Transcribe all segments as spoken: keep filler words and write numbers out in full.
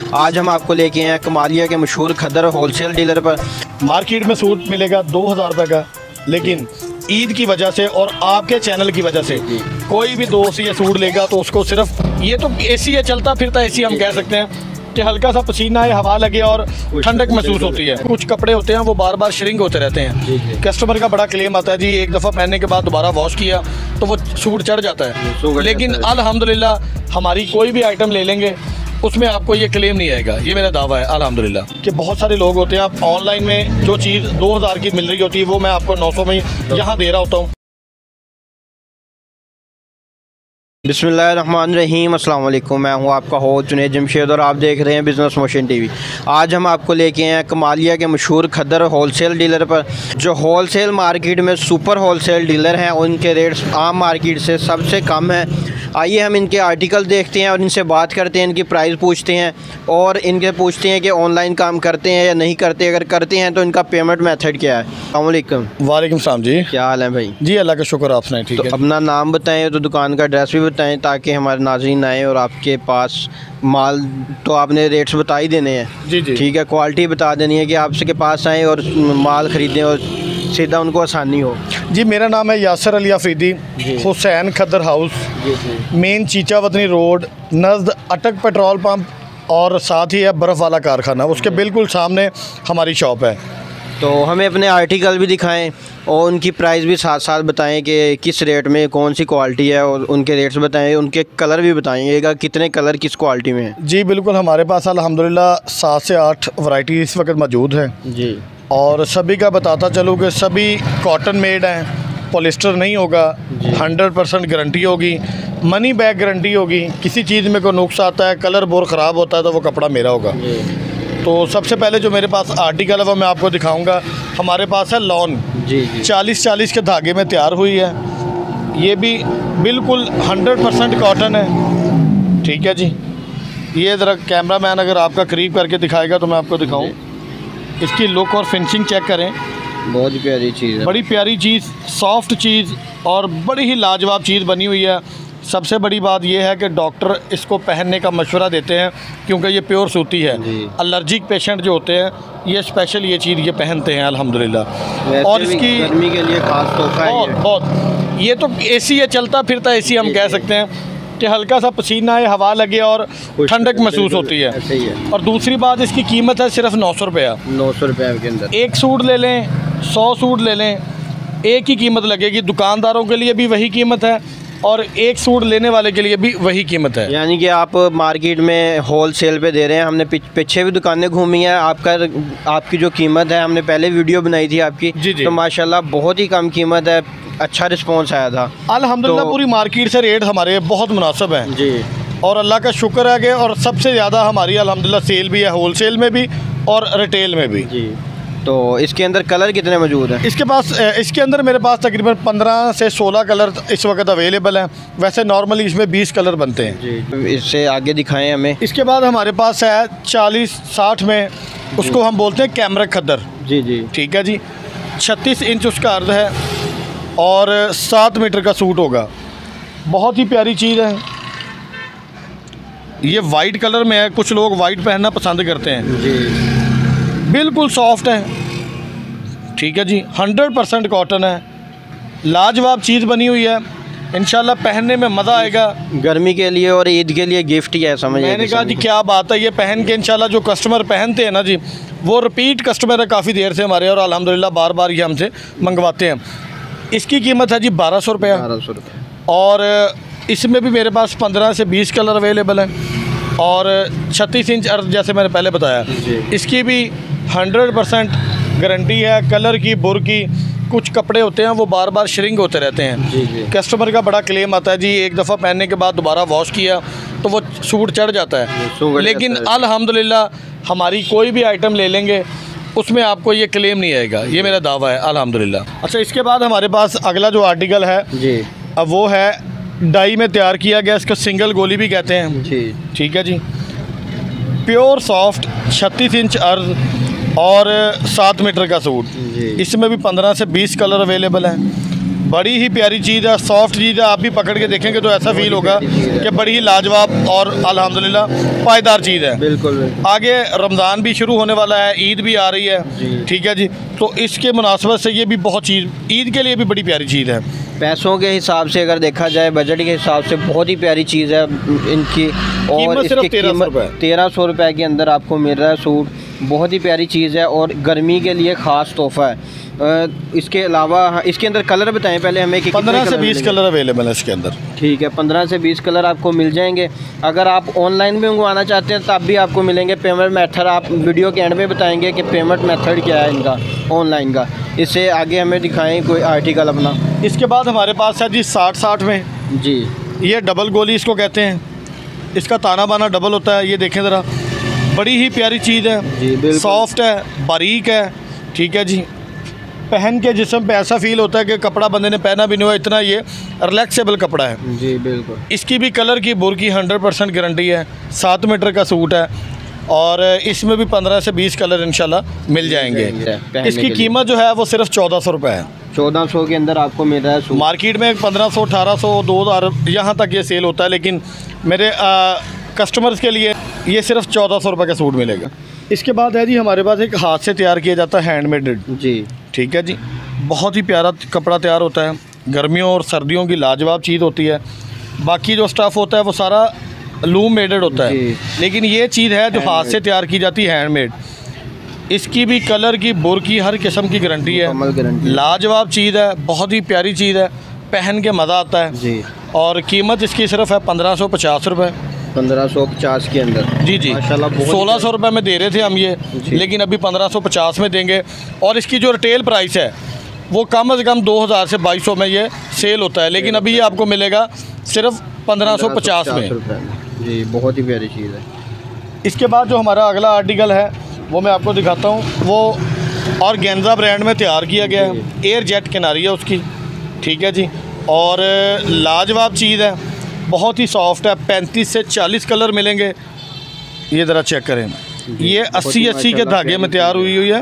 आज हम आपको लेके आए हैं कमालिया के मशहूर खदर होलसेल डीलर पर। मार्केट में सूट मिलेगा दो हज़ार रुपये का, लेकिन ईद की वजह से और आपके चैनल की वजह से कोई भी दोस्त ये सूट लेगा तो उसको सिर्फ ये तो एसी है, चलता फिरता एसी हम कह सकते हैं कि हल्का सा पसीना है, हवा लगे और ठंडक महसूस होती है। कुछ कपड़े होते हैं वो बार बार श्रिंक होते रहते हैं। कस्टमर का बड़ा क्लेम आता है जी एक दफ़ा पहनने के बाद दोबारा वॉश किया तो वो सूट चढ़ जाता है, लेकिन अल्हम्दुलिल्लाह हमारी कोई भी आइटम ले लेंगे उसमें आपको ये क्लेम नहीं आएगा। ये मेरा दावा है अल्हम्दुलिल्लाह। कि बहुत सारे लोग होते हैं, आप ऑनलाइन में जो चीज़ दो हज़ार की मिल रही होती है वो मैं आपको नौ सौ में यहाँ दे रहा होता हूँ। बिस्मिल्लाहिर्रहमानिर्रहीम, अस्सलाम वालेकुम। मैं हूँ आपका होस्ट जुनैद जमशेद और आप देख रहे हैं बिज़नेस मोशन टीवी। आज हम आपको लेके आए हैं कमालिया के मशहूर खदर होलसेल डीलर पर, जो होलसेल मार्केट में सुपर होलसेल डीलर हैं। उनके रेट्स आम मार्केट से सबसे कम हैं। आइए हम इनके आर्टिकल देखते हैं और इनसे बात करते हैं, इनकी प्राइस पूछते हैं और इनके पूछते हैं कि ऑनलाइन काम करते हैं या नहीं करते, अगर करते हैं तो इनका पेमेंट मेथड क्या है। अस्सलाम वालेकुम। वालेकुम सलाम जी, क्या हाल है भाई? जी अल्लाह का शुक्र, आप सुनाएं। ठीक तो है, अपना नाम बताएं तो दुकान का एड्रेस भी बताएं ताकि हमारे नाज़रीन आएँ और आपके पास माल तो आपने रेट्स बता ही देने हैं। जी जी ठीक है, क्वालिटी बता देनी है कि आपके पास आएँ और माल ख़रीदें और सीधा उनको आसानी हो। जी मेरा नाम है Yasir Ali Afridi, Hussain khaddar house, main Chichawatni road, नज़द अटक पेट्रोल पंप और साथ ही है बर्फ़ वाला कारखाना, उसके बिल्कुल सामने हमारी शॉप है। तो हमें अपने आर्टिकल भी दिखाएं और उनकी प्राइस भी साथ साथ बताएं कि किस रेट में कौन सी क्वालिटी है और उनके रेट्स बताएं, उनके कलर भी बताइएगा कितने कलर किस क्वालिटी में है। जी बिल्कुल, हमारे पास अल्हम्दुलिल्लाह सात से आठ वैरायटी इस वक्त मौजूद है जी, और सभी का बताता चलूँ कि सभी कॉटन मेड हैं, पॉलिस्टर नहीं होगा, हंड्रेड परसेंट गारंटी होगी, मनी बैक गारंटी होगी। किसी चीज़ में कोई नुक्स आता है, कलर बोर ख़राब होता है तो वो कपड़ा मेरा होगा। तो सबसे पहले जो मेरे पास आर्टिकल है वो मैं आपको दिखाऊंगा। हमारे पास है लॉन, जी जी चालीस चालीस के धागे में तैयार हुई है। ये भी बिल्कुल हंड्रेड परसेंट कॉटन है। ठीक है जी, ये ज़रा कैमरा मैन अगर आपका करीब करके दिखाएगा तो मैं आपको दिखाऊँ। इसकी लुक और फिनिशिंग चेक करें, बहुत ही प्यारी चीज़ है, बड़ी प्यारी चीज़, सॉफ्ट चीज़ और बड़ी ही लाजवाब चीज़ बनी हुई है। सबसे बड़ी बात यह है कि डॉक्टर इसको पहनने का मशवरा देते हैं क्योंकि ये प्योर सूती है। एलर्जिक पेशेंट जो होते हैं ये स्पेशल ये चीज़ ये पहनते हैं अल्हम्दुलिल्लाह। और इसकी गर्मी के लिए खास तोहफा है बहुत बहुत। ये तो एसी है, चलता फिरता एसी हम कह सकते हैं कि हल्का सा पसीना है, हवा लगे और ठंडक महसूस होती है। है। और दूसरी बात इसकी कीमत है सिर्फ नौ सौ रुपया। नौ सौ रुपये के अंदर एक सूट ले लें, सौ सूट ले लें, एक ही कीमत लगेगी। दुकानदारों के लिए भी वही कीमत है और एक सूट लेने वाले के लिए भी वही कीमत है। यानी कि आप मार्केट में होल सेल पे दे रहे हैं। हमने पीछे भी दुकानें घूमी हैं, आपका आपकी जो कीमत है, हमने पहले वीडियो बनाई थी आपकी, जी जी। तो माशाल्लाह बहुत ही कम कीमत है, अच्छा रिस्पॉन्स आया था अल्हम्दुलिल्लाह। तो पूरी मार्केट से रेट हमारे बहुत मुनासिब हैं जी, और अल्लाह का शुक्र है कि और सबसे ज़्यादा हमारी अल्हम्दुलिल्लाह सेल भी है, होल सेल में भी और रिटेल में भी जी। तो इसके अंदर कलर कितने मौजूद हैं? इसके पास इसके अंदर मेरे पास तकरीबन पंद्रह से सोलह कलर इस वक्त अवेलेबल हैं। वैसे नॉर्मली इसमें बीस कलर बनते हैं जी। इससे आगे दिखाएं हमें। इसके बाद हमारे पास है चालीस साठ में, उसको हम बोलते हैं कैमरक खद्दर। जी जी ठीक है जी। छत्तीस इंच उसका अर्ध है और सात मीटर का सूट होगा। बहुत ही प्यारी चीज़ है। ये वाइट कलर में है, कुछ लोग वाइट पहनना पसंद करते हैं जी। बिल्कुल सॉफ्ट है, ठीक है जी, हंड्रेड परसेंट कॉटन है, लाजवाब चीज़ बनी हुई है। इंशाल्लाह पहनने में मज़ा आएगा। गर्मी के लिए और ईद के लिए गिफ्ट ही है, समझ। मैंने कहा जी क्या बात है, ये पहन के इंशाल्लाह जो कस्टमर पहनते हैं ना जी, वो रिपीट कस्टमर है काफ़ी देर से हमारे, और अल्हम्दुलिल्लाह बार बार ये हमसे मंगवाते हैं। इसकी कीमत है जी बारह सौ रुपया। बारह सौ रुपये और इसमें भी मेरे पास पंद्रह से बीस कलर अवेलेबल हैं और छत्तीस इंच अर्थ जैसे मैंने पहले बताया। इसकी भी हंड्रेड परसेंट गारंटी है। कलर की, बुर की, कुछ कपड़े होते हैं वो बार बार श्रिंक होते रहते हैं। जी जी। कस्टमर का बड़ा क्लेम आता है जी एक दफ़ा पहनने के बाद दोबारा वॉश किया तो वो सूट चढ़ जाता है, लेकिन अल्हम्दुलिल्लाह हमारी कोई भी आइटम ले लेंगे उसमें आपको ये क्लेम नहीं आएगा। ये मेरा दावा है अल्हम्दुलिल्लाह। अच्छा, इसके बाद हमारे पास अगला जो आर्टिकल है जी, अब वो है डाई में तैयार किया गया, इसको सिंगल गोली भी कहते हैं जी। ठीक है जी। प्योर सॉफ्ट छत्तीस इंच अर्ज और सात मीटर का सूट। इसमें भी पंद्रह से बीस कलर अवेलेबल हैं। बड़ी ही प्यारी चीज़ है, सॉफ्ट चीज़ है। आप भी पकड़ के देखेंगे तो ऐसा फील होगा कि बड़ी ही लाजवाब और अल्हम्दुलिल्लाह पायदार चीज़ है। बिल्कुल। आगे रमज़ान भी शुरू होने वाला है, ईद भी आ रही है, ठीक है जी। तो इसके मुनासबत से ये भी बहुत चीज़ ईद के लिए भी बड़ी प्यारी चीज़ है। पैसों के हिसाब से अगर देखा जाए, बजट के हिसाब से बहुत ही प्यारी चीज़ है इनकी। और इसकी कीमत तेरह सौ रुपये के अंदर आपको मिल रहा है सूट। बहुत ही प्यारी चीज़ है और गर्मी के लिए ख़ास तोहफ़ा है। इसके अलावा इसके अंदर कलर बताएं पहले हमें कि पंद्रह से बीस कलर अवेलेबल है इसके अंदर। ठीक है, पंद्रह से बीस कलर आपको मिल जाएंगे। अगर आप ऑनलाइन भी मंगवाना चाहते हैं तब भी आपको मिलेंगे। पेमेंट मेथड आप वीडियो के एंड में बताएंगे कि पेमेंट मेथड क्या है इनका ऑनलाइन का। इससे आगे हमें दिखाएं कोई आर्टिकल अपना। इसके बाद हमारे पास है जी साठ साठ में जी, ये डबल गोली इसको कहते हैं। इसका ताना बाना डबल होता है। ये देखें ज़रा, बड़ी ही प्यारी चीज़ है, सॉफ्ट है, बारीक है, ठीक है जी। पहन के जिस्म पे ऐसा फील होता है कि कपड़ा बंदे ने पहना भी नहीं हुआ, इतना ये रिलैक्सेबल कपड़ा है जी। बिल्कुल। इसकी भी कलर की बुर की हंड्रेड परसेंट गारंटी है। सात मीटर का सूट है और इसमें भी पंद्रह से बीस कलर इंशाल्लाह मिल जाएंगे। इसकी कीमत जो है वो सिर्फ चौदह सौ रुपये है। चौदह सौ के अंदर आपको मिल रहा है सूट। मार्केट में पंद्रह सौ अठारह सौ दो हज़ार यहाँ तक ये सेल होता है, लेकिन मेरे कस्टमर्स के लिए ये सिर्फ चौदह सौ रुपये का सूट मिलेगा। इसके बाद है जी हमारे पास एक हाथ से तैयार किया जाता है, हैंडमेड जी, ठीक है जी। बहुत ही प्यारा कपड़ा तैयार होता है, गर्मियों और सर्दियों की लाजवाब चीज़ होती है। बाकी जो स्टफ़ होता है वो सारा लूम मेडेड होता है, लेकिन ये चीज़ है जो हाथ से तैयार की जाती है, हैंडमेड। इसकी भी कलर की बुर की हर किस्म की गारंटी है। लाजवाब चीज़ है, बहुत ही प्यारी चीज़ है, पहन के मज़ा आता है जी। और कीमत इसकी सिर्फ है पंद्रह सौ पचास रुपये। पंद्रह सौ पचास के अंदर जी जी। सोलह सौ रुपये में दे रहे थे हम ये, लेकिन अभी पंद्रह सौ पचास में देंगे। और इसकी जो रिटेल प्राइस है वो कम अज़ कम दो हज़ार से बाईस सौ में ये सेल होता है, लेकिन अभी ये आपको मिलेगा सिर्फ पंद्रह सौ पचास में जी। बहुत ही प्यारी चीज़ है। इसके बाद जो हमारा अगला आर्टिकल है वो मैं आपको दिखाता हूँ। वो ऑर्गेन्जा ब्रांड में तैयार किया गया है, एयर जेट किनारी है उसकी, ठीक है जी। और लाजवाब चीज़ है, बहुत ही सॉफ्ट है। पैंतीस से चालीस कलर मिलेंगे। ये ज़रा चेक करें, ये अस्सी अस्सी के धागे में तैयार हुई हुई है।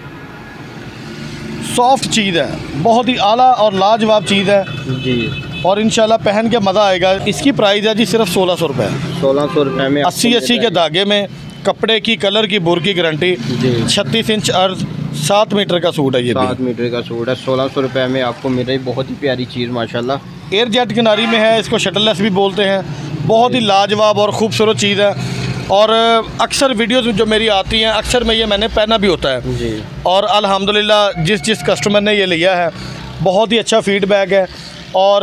सॉफ्ट चीज़ है, बहुत ही आला और लाजवाब चीज़ है जी। और इंशाल्लाह पहन के मज़ा आएगा। इसकी प्राइस है जी सिर्फ सोलह सौ रुपये। सोलह सौ रुपये में अस्सी अस्सी के धागे में, कपड़े की कलर की बुर की गारंटी, छत्तीस इंच अर्ज, सात मीटर का सूट है। ये सात मीटर का सूट है, सोलह सौ रुपये में आपको मिल रही। बहुत ही प्यारी चीज़ माशाल्लाह। एयर जेट किनारी में है, इसको शटललेस भी बोलते हैं। बहुत ही लाजवाब और ख़ूबसूरत चीज़ है। और अक्सर वीडियोस जो मेरी आती हैं, अक्सर में ये मैंने पहना भी होता है जी। और अल्हम्दुलिल्लाह जिस जिस कस्टमर ने ये लिया है बहुत ही अच्छा फीडबैक है और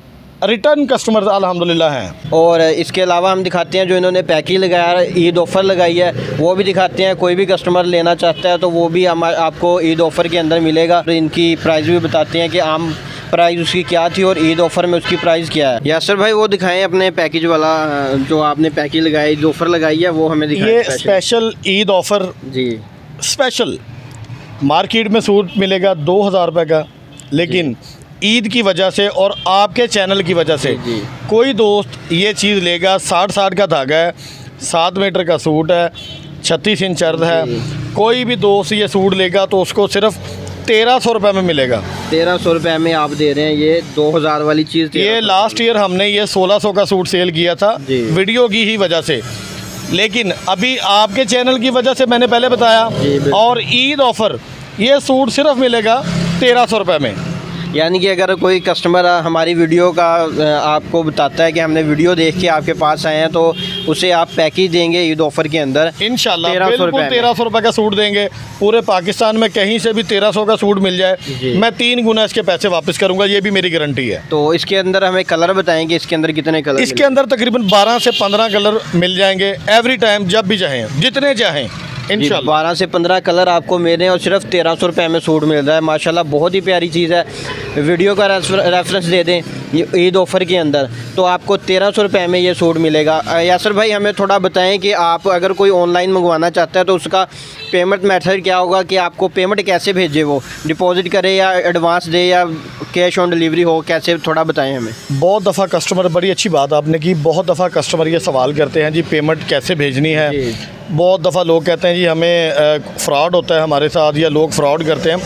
रिटर्न कस्टमर अल्हम्दुलिल्लाह हैं। और इसके अलावा हम दिखाते हैं जो इन्होंने पैकेज लगाया, ईद ऑफ़र लगाई है, वो भी दिखाते हैं। कोई भी कस्टमर लेना चाहता है तो वो भी हम आपको ईद ऑफ़र के अंदर मिलेगा। तो इनकी प्राइस भी बताते हैं कि आम प्राइस उसकी क्या थी और ईद ऑफ़र में उसकी प्राइस क्या है। यासर भाई वो दिखाएं अपने पैकेज वाला, जो आपने पैकेज लगाई, ईद ऑफ़र लगाई है, वो हमें दिखाएं। ये स्पेशल ईद ऑफ़र जी, स्पेशल मार्केट में सूट मिलेगा दो हज़ार रुपये का, लेकिन ईद की वजह से और आपके चैनल की वजह से जी, कोई दोस्त ये चीज़ लेगा। साठ साठ का धागा है, सात मीटर का सूट है, छत्तीस इंच अर्ध है। कोई भी दोस्त ये सूट लेगा तो उसको सिर्फ तेरह सौ रुपये में मिलेगा। तेरह सौ रुपये में आप दे रहे हैं ये दो हज़ार वाली चीज़। ये लास्ट ईयर हमने ये सोलह सौ का सूट सेल किया था वीडियो की ही वजह से, लेकिन अभी आपके चैनल की वजह से मैंने पहले बताया। और ईद ऑफ़र ये सूट सिर्फ मिलेगा तेरह सौ रुपये में। यानी कि अगर कोई कस्टमर हमारी वीडियो का आपको बताता है कि हमने वीडियो देख के आपके पास आए हैं, तो उसे आप पैकेज देंगे ईद ऑफ़र के अंदर इंशाल्लाह बिल्कुल तेरह सौ रुपये का सूट देंगे। पूरे पाकिस्तान में कहीं से भी तेरह सौ का सूट मिल जाए, मैं तीन गुना इसके पैसे वापस करूंगा, ये भी मेरी गारंटी है। तो इसके अंदर हमें कलर बताएंगे, इसके अंदर कितने कलर? इसके अंदर तकरीबन बारह से पंद्रह कलर मिल जाएंगे एवरी टाइम, जब भी चाहें, जितने चाहें इंशाल्लाह। बारह से पंद्रह कलर आपको मिल रहे हैं और सिर्फ तेरह सौ रुपये में सूट मिल रहा है। माशाल्लाह बहुत ही प्यारी चीज़ है। वीडियो का रेफरेंस दे दें ईद ऑफ़र के अंदर तो आपको तेरह सौ रुपये में ये सूट मिलेगा। यासर भाई हमें थोड़ा बताएं कि आप अगर कोई ऑनलाइन मंगवाना चाहता है तो उसका पेमेंट मेथड क्या होगा, कि आपको पेमेंट कैसे भेजे, वो डिपॉजिट करे या एडवांस दे या कैश ऑन डिलीवरी हो, कैसे, थोड़ा बताएं हमें। बहुत दफ़ा कस्टमर, बड़ी अच्छी बात आपने की, बहुत दफ़ा कस्टमर ये सवाल करते हैं जी पेमेंट कैसे भेजनी है। बहुत दफ़ा लोग कहते हैं जी हमें फ़्रॉड होता है हमारे साथ या लोग फ़्रॉड करते हैं।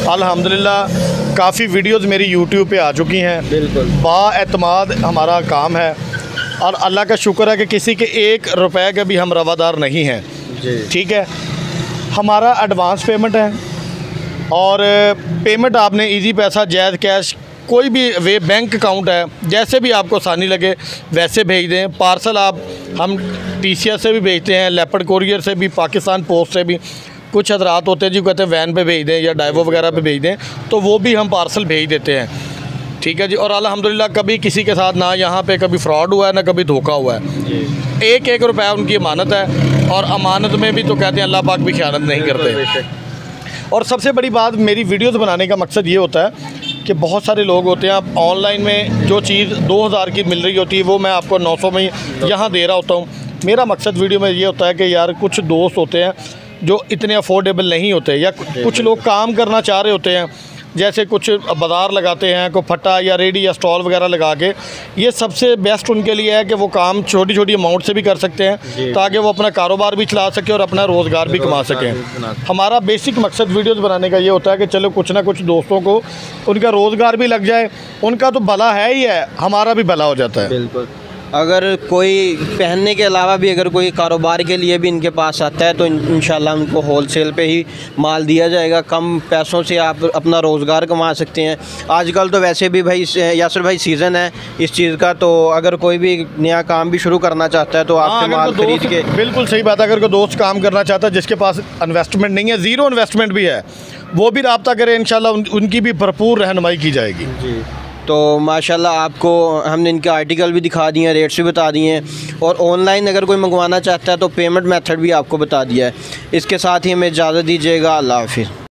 अल्हम्दुलिल्लाह काफ़ी वीडियोज़ मेरी यूट्यूब पे आ चुकी हैं। बिल्कुल बाएतमाद हमारा काम है और अल्लाह का शुक्र है कि किसी के एक रुपए के भी हम रवादार नहीं हैं। जी ठीक है, हमारा एडवांस पेमेंट है और पेमेंट आपने इजी पैसा, जैज़ कैश, कोई भी वे बैंक अकाउंट है, जैसे भी आपको आसानी लगे वैसे भेज दें। पार्सल आप हम टी सी एस से भी भेजते हैं, लेपर्ड कोरियर से भी, पाकिस्तान पोस्ट से भी। कुछ हजरात होते हैं जी कहते हैं वैन पे भेज दें या डाइवो वगैरह पे भेज दें, तो वो भी हम पार्सल भेज देते हैं। ठीक है जी, और अल्हम्दुलिल्लाह कभी किसी के साथ ना यहाँ पे कभी फ्रॉड हुआ है ना कभी धोखा हुआ है। एक एक रुपया उनकी अमानत है और अमानत में भी तो कहते हैं अल्लाह पाक भी ख़यानत नहीं करते। और सबसे बड़ी बात, मेरी वीडियोज़ बनाने का मकसद ये होता है कि बहुत सारे लोग होते हैं, आप ऑनलाइन में जो चीज़ दो हज़ार की मिल रही होती है वो मैं आपको नौ सौ में यहाँ दे रहा होता हूँ। मेरा मकसद वीडियो में ये होता है कि यार कुछ दोस्त होते हैं जो इतने अफोर्डेबल नहीं होते, या कुछ लोग काम करना चाह रहे होते हैं, जैसे कुछ बाज़ार लगाते हैं, कोई फट्टा या रेडी या स्टॉल वगैरह लगा के। ये सबसे बेस्ट उनके लिए है कि वो काम छोटी छोटी अमाउंट से भी कर सकते हैं ताकि वो अपना कारोबार भी चला सकें और अपना रोज़गार भी कमा सकें। हमारा बेसिक मकसद वीडियोज़ बनाने का ये होता है कि चलो कुछ ना कुछ दोस्तों को उनका रोज़गार भी लग जाए, उनका तो भला है ही है, हमारा भी भला हो जाता है। बिल्कुल। अगर कोई पहनने के अलावा भी अगर कोई कारोबार के लिए भी इनके पास आता है तो इंशाल्लाह उनको होलसेल पे ही माल दिया जाएगा। कम पैसों से आप अपना रोज़गार कमा सकते हैं। आजकल तो वैसे भी भाई यासर भाई सीज़न है इस चीज़ का, तो अगर कोई भी नया काम भी शुरू करना चाहता है तो आपसे माल खरीद के। बिल्कुल सही बात है, अगर कोई दोस्त काम करना चाहता है जिसके पास इन्वेस्टमेंट नहीं है, ज़ीरो इन्वेस्टमेंट भी है, वो भी रब्ता करे, इंशाल्लाह उन, उनकी भी भरपूर रहनुमाई की जाएगी। जी, तो माशाल्लाह आपको हमने इनके आर्टिकल भी दिखा दिए हैं, रेट्स भी बता दिए हैं, और ऑनलाइन अगर कोई मंगवाना चाहता है तो पेमेंट मेथड भी आपको बता दिया है। इसके साथ ही हमें इजाज़त दीजिएगा। अल्लाह हाफिज़।